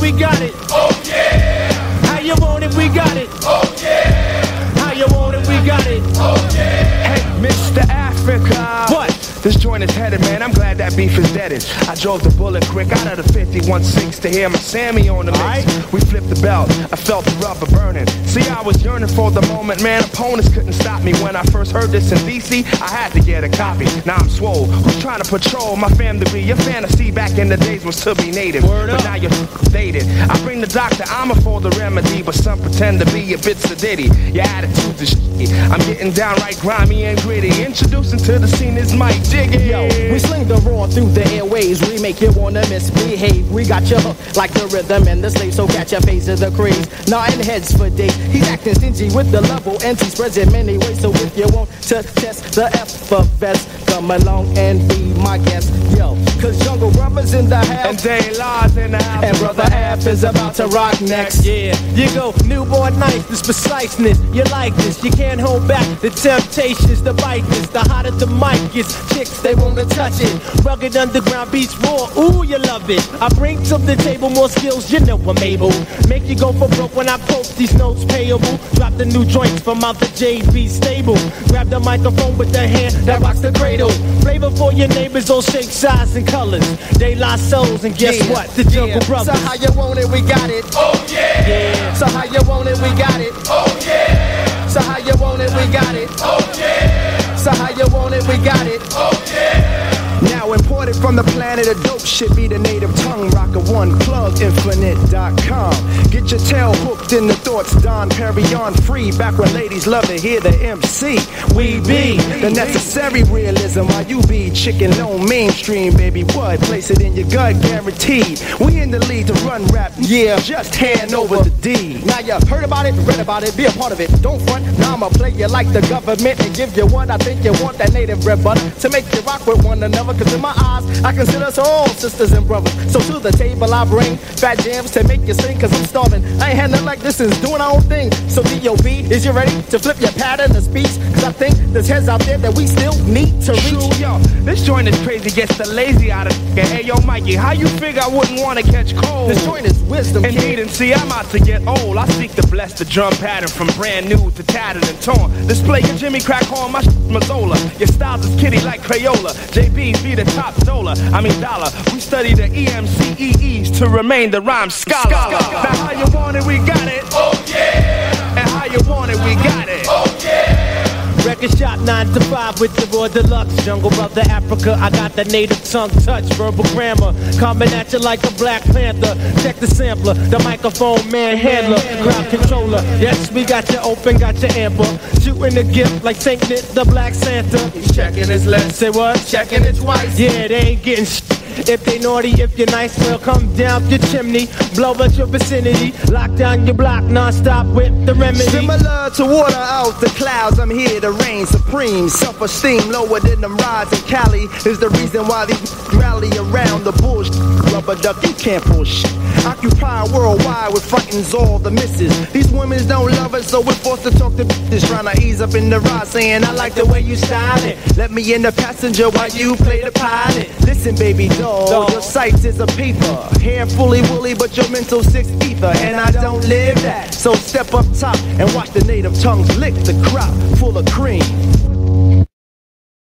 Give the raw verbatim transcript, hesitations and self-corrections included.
we got it. Oh yeah. How you want it, we got it. Oh yeah. How you want it, we got it. Oh yeah. Hey, Mister Africa. What? This joint is headed, man. I'm glad that beef is deaded. I drove the bullet quick out of the fifty-one six to hear my Sammy on the mix. Right. We flipped the belt. I felt the rubber burning. See, I was yearning for the moment, man. Opponents couldn't stop me. When I first heard this in D C, I had to get a copy. Now I'm swole. Who's trying to patrol my fam to be? Your fantasy back in the days was to be native. Word but up. now you're dated. I bring the doctor, I'm a for the remedy, but some pretend to be a bit sedity. Your attitude's is shitty. I'm getting downright grimy and gritty. Introducing to the scene is Mike Jiggy. Yo, we sling the raw through the airways. We make you wanna misbehave. We got you hooked like the rhythm and the slave, so catch a phase of the craze. Nodding heads for days. He's acting stingy with the level, and he spreads it many ways. So if you want to test the alphabet, come along and be my guest. Yo, cause Jungle Brothers in the house, And Day Laws in the house. and Brother F is about to rock next. Yeah, you go newborn nice, this preciseness. You like this, you can't hold back the temptations, the bite this. The hotter the mic is, chicks they wanna touch it. Rugged underground beats raw, ooh you love it. I bring to the table more skills, you know I'm able. Make you go for broke when I post these notes payable. Drop the new joints from out the J B stable. Grab the microphone with the hand that rocks the cradle. Flavor for your neighbors, all shapes, size, and colors. They lost souls, and guess Yeah, what? The Jungle yeah. Brothers. So how you want it, we got it. Oh yeah. Yeah. So how you want it, we got it. Oh yeah. So how you want it, we got it. Oh yeah. So how you want it, we got it. Oh yeah. Now imported from the planet of dope shit be the native tongue rocker one plug infinite dot com. Get your tail hooked in the thoughts, Don Perry on free. Back when ladies love to hear the M C. We be the necessary realism while you be chicken low mainstream, baby. What? Place it in your gut, guaranteed. We in the lead to run rap, yeah. Just hand over the D. Now you heard about it, read about it, be a part of it. Don't front, now I'ma play you like the government and give you what I think you want, that native bread butter, to make you rock with one another. Cause in my eyes, I consider us all sisters and brothers. So to the table I bring fat jams to make you sing, cause I'm starving. I ain't had nothing like this since doing our own thing. So D O B, is you ready to flip your pattern of speech? Cause I think there's heads out there that we still need to reach. True, yo, this joint is crazy, gets the lazy out of it. Hey, yo, Mikey, how you figure I wouldn't want to catch cold? This joint is wisdom, Indeed, kid. and see, I'm out to get old. I seek to bless the drum pattern from brand new to tattered and torn. Display your Jimmy Crack horn, my shit Mazzola. Your styles is kitty like Crayola. J B's be the top dollar, I mean dollar. We study the E M C E Es to remain the rhyme scholar. Now how you want it, we got it. Oh yeah. And how you want it, we got it. Oh yeah. Record shop nine to five with the raw deluxe. Jungle Brother Africa, I got the native tongue touch, verbal grammar. Coming at you like a Black Panther. Check the sampler, the microphone man handler, crowd controller. Yes, we got you open, got you amber. Shooting the gift like Saint Nick, the Black Santa. He's checking his list, Say what? checking it twice. Yeah, they ain't getting sh- if they naughty, if you're nice, well, come down your chimney. Blow up your vicinity. Lock down your block non-stop with the remedy. Similar to water out the clouds, I'm here to reign supreme. Self-esteem lower than them rides in Cali is the reason why these rally around the bullshit. Rubber duck, you can't pull shit. Occupy worldwide with fightings all the misses. These women don't love us, so we're forced to talk to bitches. Trying to ease up in the ride, saying I like the way you style it. Let me in the passenger while you play the pilot. Listen, baby doll, your sights is a paper. Hair fully woolly, but your mental six ether. And I don't live that. So step up top and watch the native tongues lick the crop full of cream.